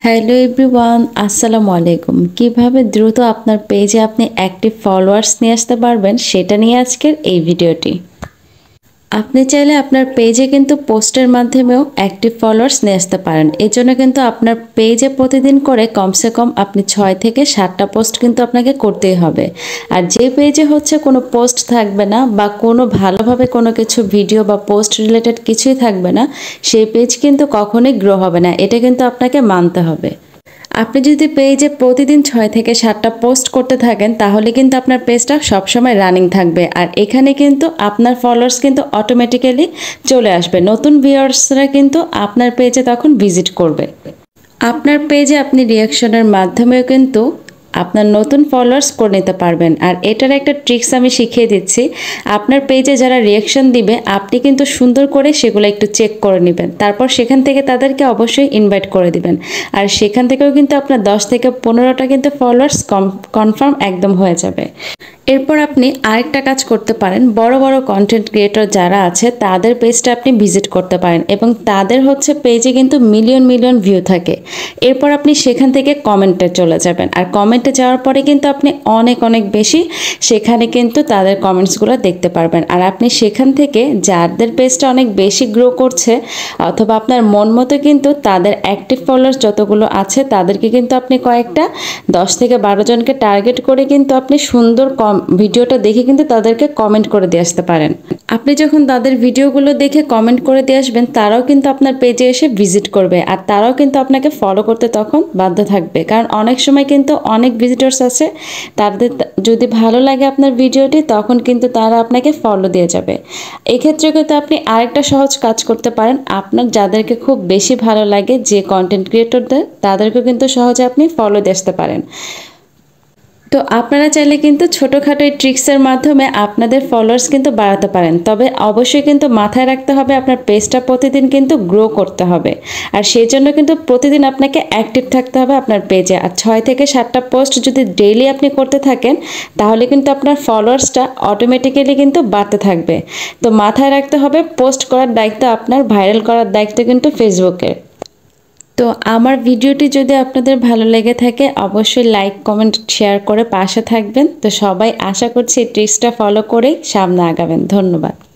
Hello everyone, আসসালামু আলাইকুম। কিভাবে দ্রুত আপনার পেজে আপনি অ্যাক্টিভ ফলোয়ার্স নিয়ে আসতে পারবেন সেটা নিয়ে আজকের এই ভিডিওটি। আপনি চাইলে আপনার পেজে কিন্তু পোস্টের মাধ্যমেও অ্যাক্টিভ ফলোয়ার্স নিয়ে আসতে পারেন। এর জন্য কিন্তু আপনার পেজে প্রতিদিন করে কমসে কম আপনি 6 থেকে 7টা পোস্ট কিন্তু আপনাকে করতেই হবে। আর যে পেজে হচ্ছে কোনো পোস্ট থাকবে না বা কোনো ভালোভাবে কোনো কিছু ভিডিও বা পোস্ট রিলেটেড কিছুই থাকবে না, সেই পেজ কিন্তু কখনোই গ্রো হবে না। এটা কিন্তু আপনাকে মানতে হবে। আপনি যদি পেজে প্রতিদিন 6 থেকে 7টা পোস্ট করতে থাকেন তাহলে কিন্তু আপনার পেজটা সবসময় রানিং থাকবে। আর এখানে কিন্তু আপনার ফলোয়ার্স কিন্তু অটোমেটিক্যালি চলে আসবে। নতুন ভিউয়ার্সরা কিন্তু আপনার পেজে তখন ভিজিট করবে। আপনার পেজে আপনি রিঅ্যাকশনের মাধ্যমেও কিন্তু আপনার নতুন ফলোয়ার্স করে নিতে পারবেন। আর এটার একটা ট্রিক্স আমি শিখিয়ে দিচ্ছি। আপনার পেজে যারা রিঅ্যাকশন দিবে আপনি কিন্তু সুন্দর করে সেগুলো একটু চেক করে নেবেন। তারপর সেখান থেকে তাদেরকে অবশ্যই ইনভাইট করে দিবেন। আর সেখান থেকেও কিন্তু আপনার 10 থেকে 15টা কিন্তু ফলোয়ার্স কনফার্ম একদম হয়ে যাবে। এরপর আপনি আরেকটা কাজ করতে পারেন, বড় বড় কন্টেন্ট ক্রিয়েটর যারা আছে তাদের পেজটা আপনি ভিজিট করতে পারেন এবং তাদের হচ্ছে পেজে কিন্তু মিলিয়ন মিলিয়ন ভিউ থাকে। এরপর আপনি সেখান থেকে কমেন্টে চলে যাবেন। আর কমেন্টে যাওয়ার পরে কিন্তু আপনি অনেক অনেক বেশি সেখানে কিন্তু তাদের কমেন্টসগুলো দেখতে পারবেন। আর আপনি সেখান থেকে যাদের পেজটা অনেক বেশি গ্রো করছে অথবা আপনার মন মতো কিন্তু তাদের অ্যাক্টিভ ফলোয়ার্স যতগুলো আছে তাদেরকে কিন্তু আপনি কয়েকটা 10 থেকে 12 জনকে টার্গেট করে কিন্তু আপনি সুন্দর ভিডিওটা দেখে কিন্তু তাদেরকে কমেন্ট করে দিয়ে আসতে পারেন। আপনি যখন তাদের ভিডিওগুলো দেখে কমেন্ট করে দিয়ে আসবেন তারাও কিন্তু আপনার পেজে এসে ভিজিট করবে আর তারাও কিন্তু আপনাকে ফলো করতে তখন বাধ্য থাকবে। কারণ অনেক সময় কিন্তু অনেক ভিজিটর্স আছে, তাদের যদি ভালো লাগে আপনার ভিডিওটি তখন কিন্তু তারা আপনাকে ফলো দিয়ে যাবে। এক্ষেত্রে কিন্তু আপনি আরেকটা সহজ কাজ করতে পারেন, আপনার যাদেরকে খুব বেশি ভালো লাগে যে কন্টেন্ট ক্রিয়েটরদের তাদেরকে কিন্তু সহজে আপনি ফলো দিয়ে আসতে পারেন। তো আপনারা চাইলে কিন্তু ছোটোখাটো এই ট্রিক্সের মাধ্যমে আপনাদের ফলোয়ার্স কিন্তু বাড়াতে পারেন। তবে অবশ্যই কিন্তু মাথায় রাখতে হবে আপনার পেজটা প্রতিদিন কিন্তু গ্রো করতে হবে। আর সেই জন্য কিন্তু প্রতিদিন আপনাকে অ্যাক্টিভ থাকতে হবে আপনার পেজে। আর 6 থেকে 7টা পোস্ট যদি ডেইলি আপনি করতে থাকেন তাহলে কিন্তু আপনার ফলোয়ার্সটা অটোমেটিক্যালি কিন্তু বাড়তে থাকবে। তো মাথায় রাখতে হবে পোস্ট করার দায়িত্ব আপনার, ভাইরাল করার দায়িত্ব কিন্তু ফেসবুকের। তো আমার ভিডিওটি যদি আপনাদের ভালো লেগে থাকে অবশ্যই লাইক কমেন্ট শেয়ার করে পাশে থাকবেন। তো সবাই আশা করছি এই ট্রিক্সটা ফলো করেই সামনে আগাবেন। ধন্যবাদ।